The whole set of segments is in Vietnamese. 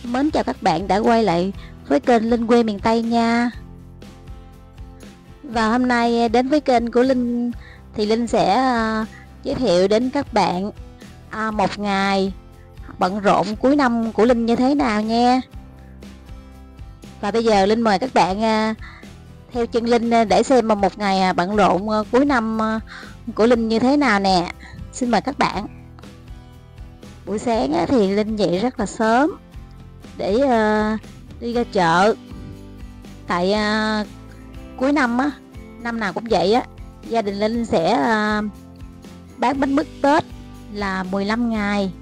Mến chào các bạn đã quay lại với kênh Linh quê miền Tây nha. Và hôm nay đến với kênh của Linh thì Linh sẽ giới thiệu đến các bạn một ngày bận rộn cuối năm của Linh như thế nào nha. Và bây giờ Linh mời các bạn theo chân Linh để xem một ngày bận rộn cuối năm của Linh như thế nào nè. Xin mời các bạn. Buổi sáng thì Linh dậy rất là sớm để đi ra chợ. Tại cuối năm năm nào cũng vậy gia đình Linh sẽ bán bánh mứt Tết là 15 ngày.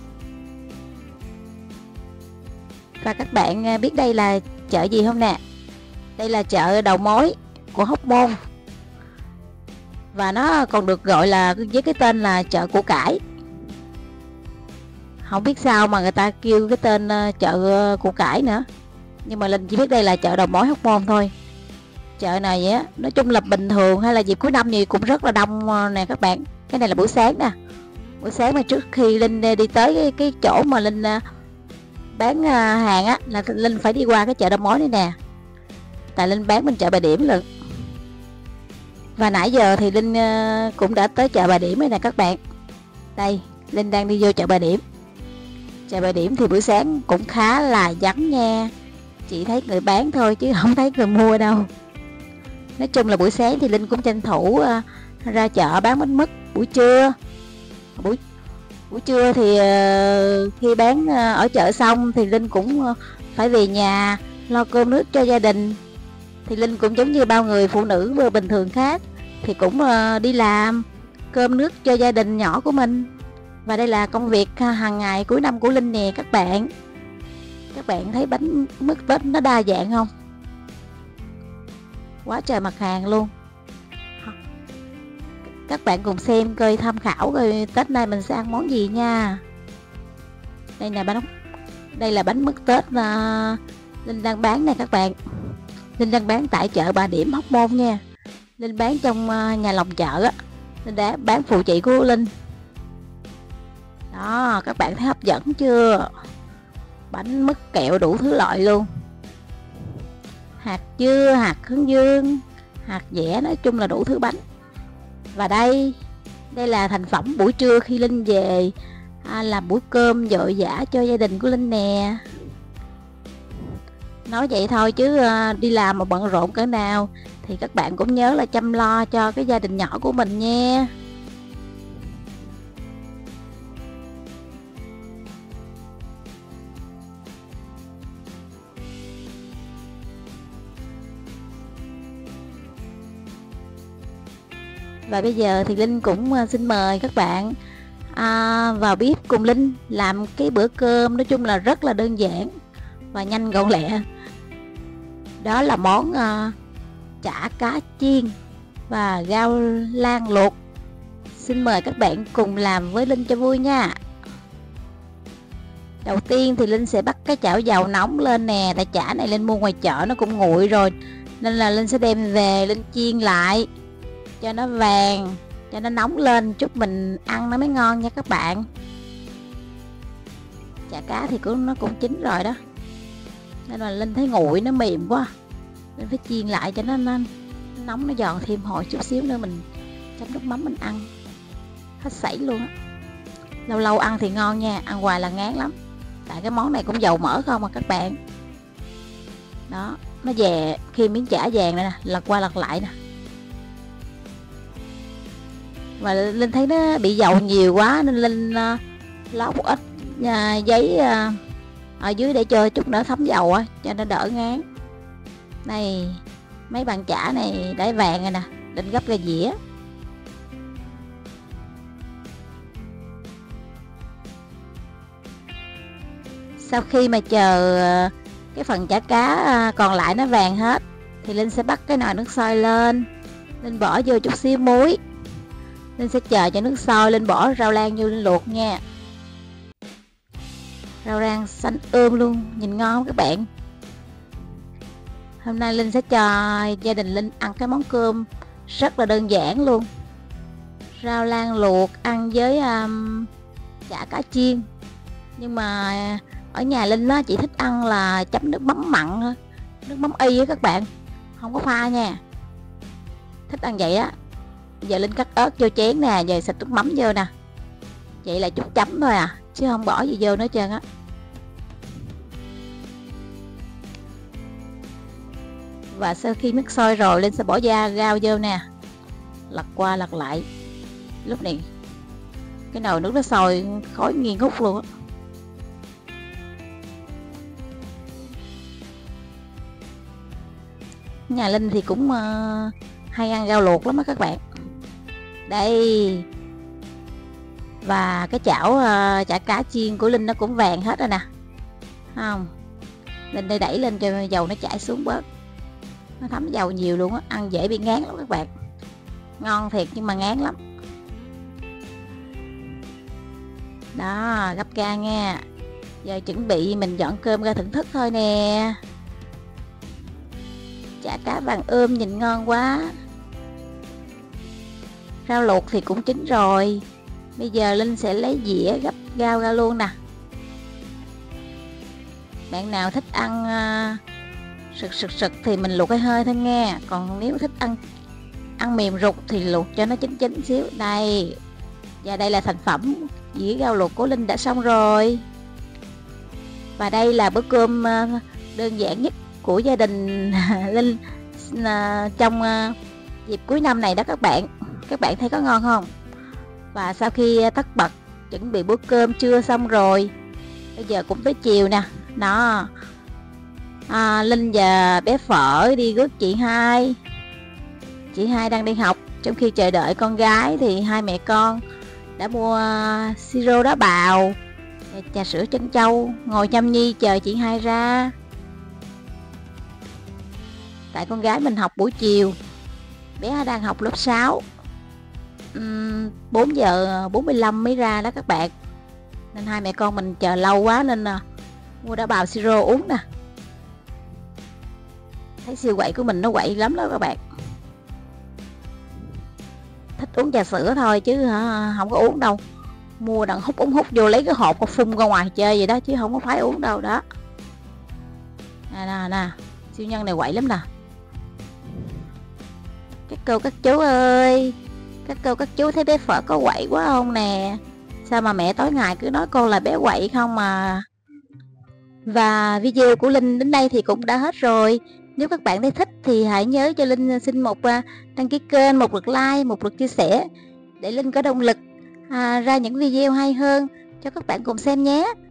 Và các bạn biết đây là chợ gì không nè? Đây là chợ đầu mối của Hóc Môn. Và nó còn được gọi là với cái tên là chợ củ cải. Không biết sao mà người ta kêu cái tên chợ củ cải nữa. Nhưng mà Linh chỉ biết đây là chợ đầu mối Hóc Môn thôi. Chợ này nói chung là bình thường hay là dịp cuối năm gì cũng rất là đông nè các bạn. Cái này là buổi sáng nè. Buổi sáng mà trước khi Linh đi tới cái chỗ mà Linh bán hàng là Linh phải đi qua cái chợ đầu mối này nè. Tại Linh bán bên chợ Bà Điểm lận. Và nãy giờ thì Linh cũng đã tới chợ Bà Điểm rồi nè các bạn. Đây, Linh đang đi vô chợ Bà Điểm. Chợ Bà Điểm thì buổi sáng cũng khá là vắng nha. Chỉ thấy người bán thôi chứ không thấy người mua đâu. Nói chung là buổi sáng thì Linh cũng tranh thủ ra chợ bán bánh mứt. Buổi trưa buổi trưa thì khi bán ở chợ xong thì Linh cũng phải về nhà lo cơm nước cho gia đình. Thì Linh cũng giống như bao người phụ nữ bình thường khác thì cũng đi làm cơm nước cho gia đình nhỏ của mình. Và đây là công việc hàng ngày cuối năm của Linh nè các bạn. Các bạn thấy bánh mứt Tết nó đa dạng không? Quá trời mặt hàng luôn. Các bạn cùng xem coi, tham khảo coi Tết nay mình sẽ ăn món gì nha. Đây là bánh mứt Tết Linh đang bán nè các bạn. Linh đang bán tại chợ Bà Điểm Hóc Môn nha. Linh bán trong nhà lòng chợ Linh đã bán phụ chị của Linh. Đó, các bạn thấy hấp dẫn chưa? Bánh mứt kẹo đủ thứ loại luôn. Hạt dưa, hạt hướng dương, hạt dẻ, nói chung là đủ thứ bánh. Và đây là thành phẩm buổi trưa khi Linh về làm bữa cơm vội vã cho gia đình của Linh nè. Nói vậy thôi chứ đi làm mà bận rộn cỡ nào thì các bạn cũng nhớ là chăm lo cho cái gia đình nhỏ của mình nha. Và bây giờ thì Linh cũng xin mời các bạn vào bếp cùng Linh làm cái bữa cơm nói chung là rất là đơn giản và nhanh gọn lẹ. Đó là món chả cá chiên và rau lang luộc. Xin mời các bạn cùng làm với Linh cho vui nha. Đầu tiên thì Linh sẽ bắt cái chảo dầu nóng lên nè. Tại chả này Linh mua ngoài chợ nó cũng nguội rồi, nên là Linh sẽ đem về Linh chiên lại cho nó vàng, cho nó nóng lên chút mình ăn nó mới ngon nha các bạn. Chả cá thì nó cũng chín rồi đó, nên là Linh thấy nguội nó mềm quá, Linh phải chiên lại cho nó nóng, nó giòn thêm hồi chút xíu nữa mình chấm nước mắm mình ăn hết sảy luôn á. Lâu lâu ăn thì ngon nha, ăn hoài là ngán lắm. Tại cái món này cũng dầu mỡ không à các bạn. Đó, nó về khi miếng chả vàng này nè, lật qua lật lại nè. Và Linh thấy nó bị dầu nhiều quá nên Linh lót một ít giấy ở dưới để cho chút nữa thấm dầu cho nó đỡ ngán. Này, mấy bàn chả này đã vàng rồi nè, Linh gấp ra dĩa. Sau khi mà chờ cái phần chả cá còn lại nó vàng hết thì Linh sẽ bắt cái nồi nước sôi lên. Linh bỏ vô chút xíu muối. Linh sẽ chờ cho nước sôi, Linh bỏ rau lang vô Linh luộc nha. Rau rang xanh luôn, nhìn ngon các bạn. Hôm nay Linh sẽ cho gia đình Linh ăn cái món cơm rất là đơn giản luôn. Rau lang luộc ăn với chả cá chiên. Nhưng mà Ở nhà Linh á, chị thích ăn là chấm nước mắm mặn thôi, nước mắm y á các bạn, không có pha nha. Thích ăn vậy á. Giờ Linh cắt ớt vô chén nè, giờ xịt nước mắm vô nè. Vậy là chút chấm thôi à, chứ không bỏ gì vô nữa trơn á. Và sau khi nước sôi rồi, Linh sẽ bỏ rau vô nè, lật qua lật lại. Lúc này cái nồi nước nó sôi khói nghi ngút luôn á. Nhà Linh thì cũng hay ăn rau luộc lắm á các bạn. Đây. Và cái chảo chả cá chiên của Linh nó cũng vàng hết rồi nè, không? Linh đây đẩy lên cho dầu nó chảy xuống bớt, nó thấm dầu nhiều luôn á, ăn dễ bị ngán lắm các bạn. Ngon thiệt nhưng mà ngán lắm. Đó, gấp ra nha. Giờ chuẩn bị mình dọn cơm ra thưởng thức thôi nè. Chả cá vàng nhìn ngon quá. Rau luộc thì cũng chín rồi. Bây giờ Linh sẽ lấy dĩa gấp rau ra luôn nè. Bạn nào thích ăn sực thì mình luộc hơi thôi nghe. Còn nếu thích ăn mềm rục thì luộc cho nó chín xíu. Đây. Và đây là thành phẩm dĩa rau luộc của Linh đã xong rồi. Và đây là bữa cơm đơn giản nhất của gia đình Linh trong dịp cuối năm này đó các bạn. Các bạn thấy có ngon không? Và sau khi tất bật chuẩn bị bữa cơm trưa xong rồi, bây giờ cũng tới chiều nè. Đó. Linh và bé Phở đi rước chị Hai. Chị Hai đang đi học, trong khi chờ đợi con gái thì hai mẹ con đã mua siro đá bào, trà sữa trân châu, ngồi nhâm nhi chờ chị Hai ra. Tại con gái mình học buổi chiều, bé đang học lớp 6, 4 giờ 45 mới ra đó các bạn. Nên hai mẹ con mình chờ lâu quá nên mua đá bào siro uống nè. Thấy siêu quậy của mình nó quậy lắm đó các bạn. Thích uống trà sữa thôi chứ không có uống đâu. Mua đặng hút vô lấy cái hộp có phun ra ngoài chơi vậy đó, chứ không có phải uống đâu đó. Nè, siêu nhân này quậy lắm nè. Các cô các chú ơi, các cô các chú thấy bé Phở có quậy quá không nè? Sao mà mẹ tối ngày cứ nói con là bé quậy không mà. Và video của Linh đến đây thì cũng đã hết rồi. Nếu các bạn thấy thích thì hãy nhớ cho Linh xin một đăng ký kênh, một lượt like, một lượt chia sẻ để Linh có động lực ra những video hay hơn cho các bạn cùng xem nhé.